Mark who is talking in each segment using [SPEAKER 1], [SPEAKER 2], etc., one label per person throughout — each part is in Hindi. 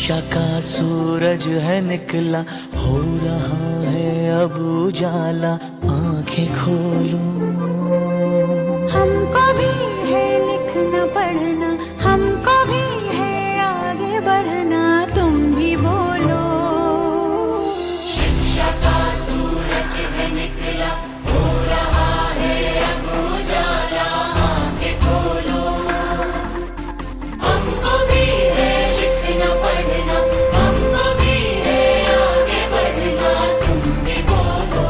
[SPEAKER 1] शिक्षा का सूरज है निकला, हो रहा है अब उजाला, आंखें खोलो।
[SPEAKER 2] हमको भी है लिखना पढ़ना, हमको भी है आगे बढ़ना, तुम भी बोलो।
[SPEAKER 3] शिक्षा का सूरज है निकला, हो रहा है अब उजाला, आंखें खोलो। हमको भी है लिखना पढ़ना, हमको भी है आगे बढ़ना, तुम भी बोलो।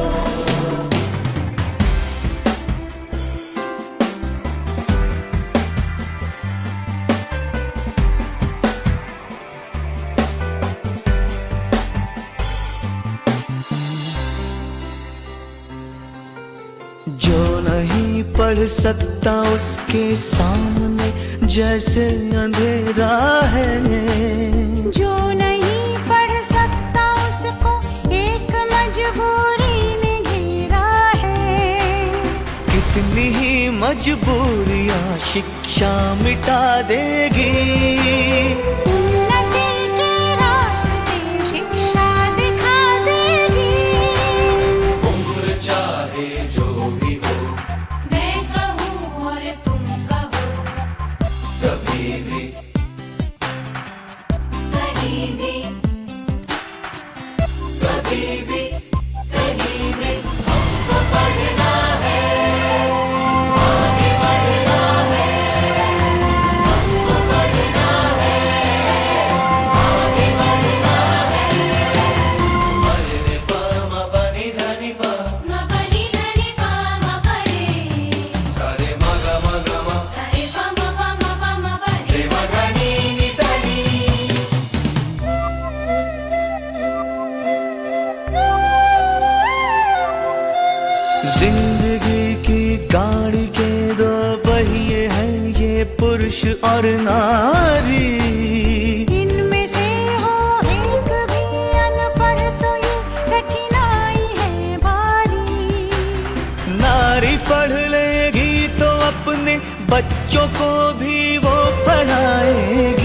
[SPEAKER 1] जो नहीं पढ़ सकता उसके सामने जैसे अंधेरा है,
[SPEAKER 2] जो नहीं पढ़ सकता उसको एक मजबूरी ने घेरा है।
[SPEAKER 1] कितनी ही मजबूरियां शिक्षा मिटा देगी,
[SPEAKER 2] उन्नति के रास्ते शिक्षा दिखा देगी।
[SPEAKER 3] उम्र चाहे जो भी हो, मैं कहूँ और तुम कहो, कभी भी कहीं भी, कभी भी कहीं भी हमको पढ़ना है, आगे बढ़ना है। हमको पढ़ना है, आगे बढ़ना है। मरे पा मा बनी धनी पा, मा बनी धनी पा मा परे, सारे मा गा मा गा मा, सारे पा मा परे, मा धनी नि सनी।
[SPEAKER 1] जिंदगी की गाड़ी के दो पहिए हैं, ये पुरुष और नारी।
[SPEAKER 2] इनमें से हो एक भी अनपढ़ तो ये कठिनाई है भारी।
[SPEAKER 1] नारी पढ़ लेगी तो अपने बच्चों को भी वो पढ़ाएगी।